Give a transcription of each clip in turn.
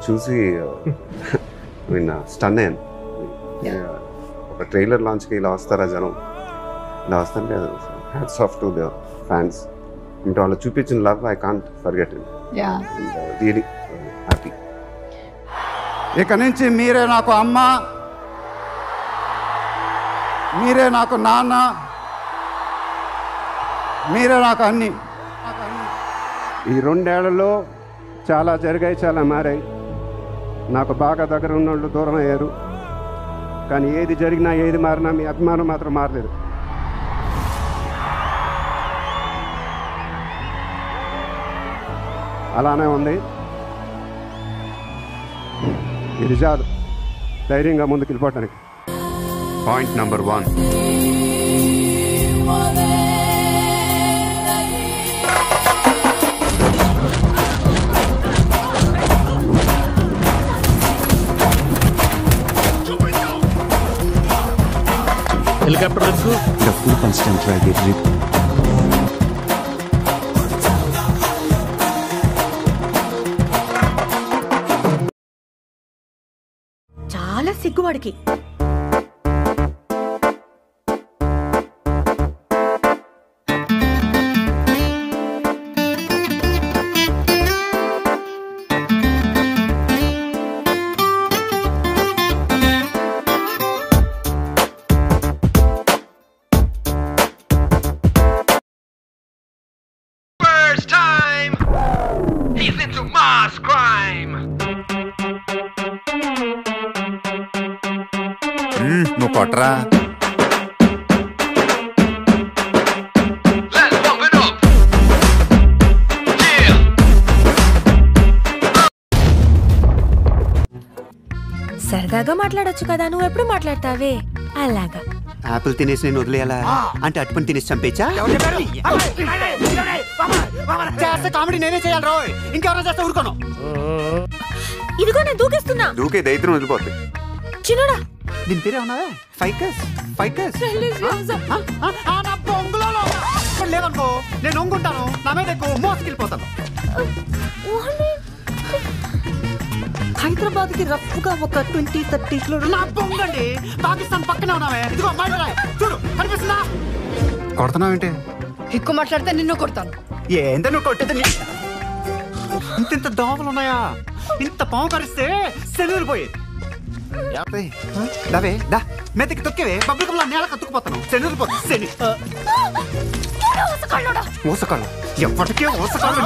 చూసి స్టన్ అయ్యాను. ఒక ట్రైలర్ లాంచ్కి ఇలా వస్తారా జనం, ఇలా వస్తారంటే hats off to the fans. అంటే వాళ్ళు చూపించిన love I can't forget it. Really happy. ఇక నుంచి మీరే నాకు అమ్మ, మీరే నాకు నాన్న, మీరే నాకు అన్ని. ఈ 2 ఏళ్లలో చాలా జరిగాయి, చాలా మారాయి. నాకు బాగా దగ్గర ఉన్నోళ్ళు దూరం అయ్యారు. కానీ ఏది జరిగినా ఏది మారినా మీ అభిమానం మాత్రం మారలేదు. అలానే ఉంది. ఇది చాలు ధైర్యంగా ముందుకు వెళ్ళిపోవటానికి. Point number 1, helicopter rescue. The full constant target rip. చాలా సిగ్గువాడికి. నువ్వు కొట్టరా. సరదాగా మాట్లాడొచ్చు కదా, నువ్వు ఎప్పుడు మాట్లాడతావే అలాగా. ఆపిల్ తినేసి నేను వదిలేయాలా అంటే అటుపని తినేసి చంపేచ్చా? కామెడీ నేనే చేయాలి రోయ్, ఇంకెవరో చేస్తే ఊరుకోను. ఇదిగో నేను దూకేస్తున్నా. దూకే దైత్రం వదిలిపోద్ది. చిన్నడా దీని పేరే ఉన్నావే ఫైకస్. లేవనుకో నేను ఒంగుంటాను, నా మీద ఎక్కువ మోసుకెళ్ళిపోతాను. హైదరాబాద్ కి రఫ్ గా ఒక 20-30 కిలోమీటర్లు నా బొంగండి. పాకిస్తాన్ పక్కనే ఉన్నావే, ఇదిగో చూడు కనిపిస్తుందా? కొడుతున్నావేంటి? ఎక్కువ మాట్లాడితే నిన్ను కొడతాను. ఏంత నువ్వు కొట్టేది? ఇంత దోమలు ఉన్నాయా? ఇంత పాము కరిస్తే శరీరం పోయేది. దావే దా మెదకి తొక్కేవే, పబ్లికంలో నేల కత్తుకుపోతాను. శరీరం పోతుంది. శని ఊసకాళ్ళు ఎప్పటికే ఊసకాళ్ళు.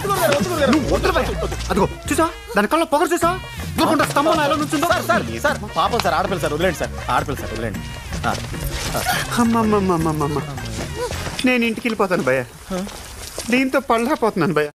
అదిగో చూసా దాని కళ్ళ పొగరు చూసా, స్తంభం ఎలా నుంచుందో. సార్ పాపం సార్, ఆడపిల్ల సార్, వదిలేండి సార్, ఆడపిల్ల సార్, వదిలేండి. అమ్మమ్మమ్మమ్మమ్మ నేను ఇంటికి వెళ్ళిపోతాను భయ్య, దీంతో పళ్ళపోతున్నాను భయ్య.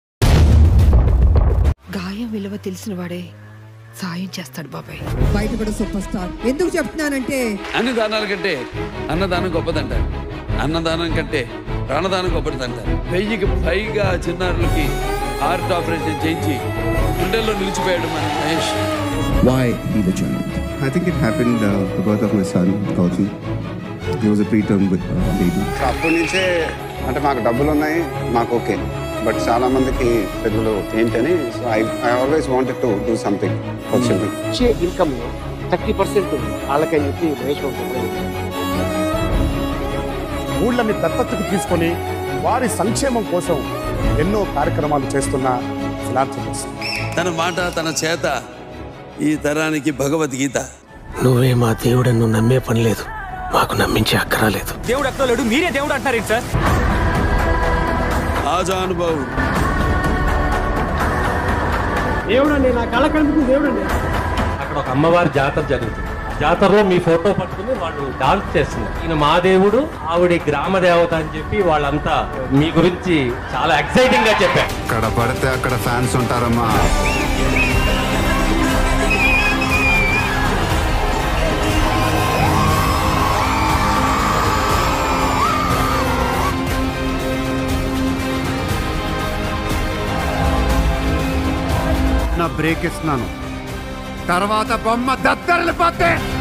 గాయం విలువ తెలిసిన వాడే సాయం చేస్తాడు బాబాయ్. బయటపడ సూపర్ స్టార్. ఎందుకు చెప్తున్నానంటే అన్నదానాల కంటే అన్నదానం గొప్పదంటారు, అన్నదానం కంటే ప్రాణదానం గొప్పదంటారు. 1000కి పైగా చిన్నారులకి హార్ట్ ఆపరేషన్ చేయించి గుండెల్లో నిలిచిపోయాడు మన Mahesh. Why he the child? I think it happened the birth of my son, Kaushal. He was a preterm baby. అప్పటి నుంచే అంటే మాకు డబ్బులు ఉన్నాయి, మాకు ఓకే. బట్ చాలా మందికి పెద్దలు ఏంటని, so I always wanted to do something for children. వచ్చే ఇన్కమ్ 30% వాళ్ళకని చెప్పి మహేష్ ఊళ్ళని దత్తతకు తీసుకొని వారి సంక్షేమం కోసం ఎన్నో కార్యక్రమాలు చేస్తున్న ఫిలాంథ్రపిస్ట్. తన మాట తన చేత ఈ తరానికి భగవద్గీత. నువ్వే మా దేవుడు, నువ్వు నమ్మే పని లేదు, మాకు నమ్మించే అక్కరాలేదు. దేవుడు ఎక్కడో లేడు, మీరే దేవుడు అంటారు సార్. ఆజానుభావుడు దేవుడండి, నా కళ కనిపించింది దేవుడండి. అక్కడ ఒక అమ్మవారి జాతర జరుగుతుంది. జాతరలో మీ ఫోటో పట్టుకుని వాళ్ళు డాన్స్ చేస్తున్నారు. ఈయన మా దేవుడు, ఆవిడ గ్రామ దేవత అని చెప్పి వాళ్ళంతా మీ గురించి చాలా ఎక్సైటింగ్ గా చెప్పారు. అక్కడ పడితే అక్కడ ఫ్యాన్స్ ఉంటారమ్మా. నా బ్రేక్ ఇస్తున్నాను, తర్వాత బొమ్మ దద్దరిల్లిపోతే